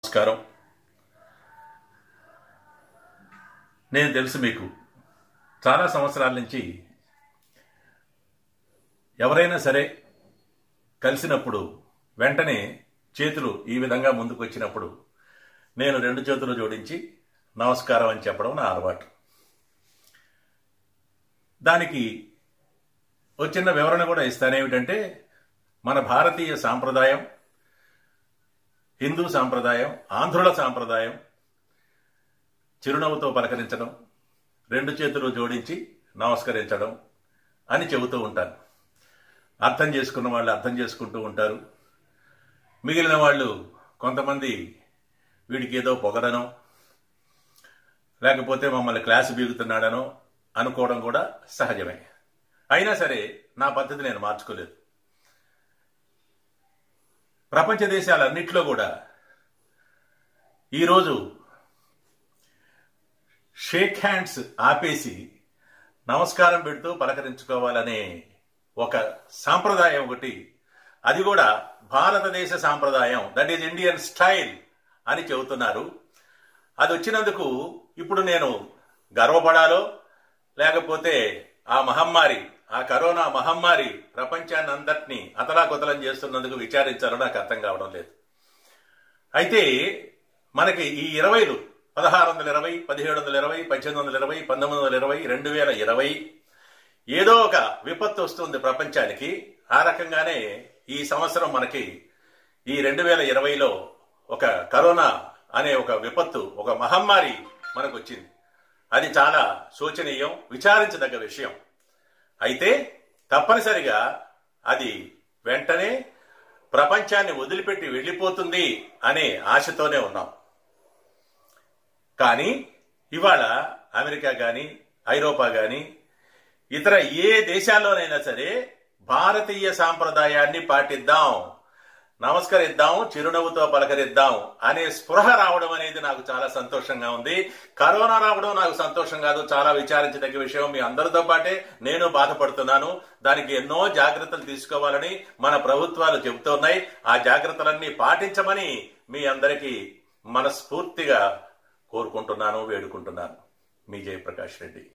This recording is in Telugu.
నమస్కారం. నేను తెలుసు మీకు చాలా సంవత్సరాల నుంచి ఎవరైనా సరే కలిసినప్పుడు వెంటనే చేతులు ఈ విధంగా ముందుకు వచ్చినప్పుడు నేను రెండు చేతులు జోడించి నమస్కారం అని చెప్పడం నా అలవాటు. దానికి ఒక చిన్న వివరణ కూడా ఇస్తానేమిటంటే, మన భారతీయ సాంప్రదాయం, హిందూ సాంప్రదాయం, ఆంధ్రుల సాంప్రదాయం చిరునవ్వుతో పలకరించడం, రెండు చేతులు జోడించి నమస్కరించడం అని చెబుతూ ఉంటాను. అర్థం చేసుకున్న వాళ్ళు అర్థం చేసుకుంటూ ఉంటారు. మిగిలిన వాళ్ళు కొంతమంది వీడికి ఏదో పొగడనో లేకపోతే మమ్మల్ని క్లాసు బీగుతున్నాడనో అనుకోవడం కూడా సహజమే. అయినా సరే నా పద్ధతి నేను మార్చుకోలేదు. ప్రపంచ దేశాలన్నింటిలో కూడా ఈరోజు షేక్ హ్యాండ్స్ ఆపేసి నమస్కారం పెడుతూ పలకరించుకోవాలనే ఒక సాంప్రదాయం ఒకటి, అది కూడా భారతదేశ సాంప్రదాయం, దట్ ఈజ్ ఇండియన్ స్టైల్ అని చెబుతున్నారు. అది వచ్చినందుకు ఇప్పుడు నేను గర్వపడాలో లేకపోతే ఆ మహమ్మారి, ఆ కరోనా మహమ్మారి ప్రపంచాన్ని అందరినీ అతలాకుతలం చేస్తున్నందుకు విచారించాలో నాకు అర్థం కావడం లేదు. అయితే మనకి ఈ 20లు 1620, 1720, 1820, 1920, 2020 ఏదో ఒక విపత్తు వస్తుంది ప్రపంచానికి. ఆ రకంగానే ఈ సంవత్సరం మనకి ఈ 2020లో ఒక కరోనా అనే ఒక విపత్తు, ఒక మహమ్మారి మనకు వచ్చింది. అది చాలా శోచనీయం, విచారించదగ్గ విషయం. అయితే తప్పనిసరిగా అది వెంటనే ప్రపంచాన్ని వదిలిపెట్టి వెళ్ళిపోతుంది అనే ఆశతోనే ఉన్నాం. కానీ ఇవాళ అమెరికా కానీ, ఐరోపా కానీ, ఇతర ఏ దేశాల్లోనైనా సరే భారతీయ సాంప్రదాయాన్ని పాటిద్దాం, నమస్కరిద్దాం, చిరునవ్వుతో పలకరిద్దాం అనే స్పృహ రావడం అనేది నాకు చాలా సంతోషంగా ఉంది. కరోనా రావడం నాకు సంతోషం కాదు, చాలా విచారించదగ్గ విషయం. మీ అందరితో పాటే నేను బాధపడుతున్నాను. దానికి ఎన్నో జాగ్రత్తలు తీసుకోవాలని మన ప్రభుత్వాలు చెబుతున్నాయి. ఆ జాగ్రత్తలన్నీ పాటించమని మీ అందరికీ మనస్ఫూర్తిగా కోరుకుంటున్నాను, వేడుకుంటున్నాను. మీ జయప్రకాష్ రెడ్డి.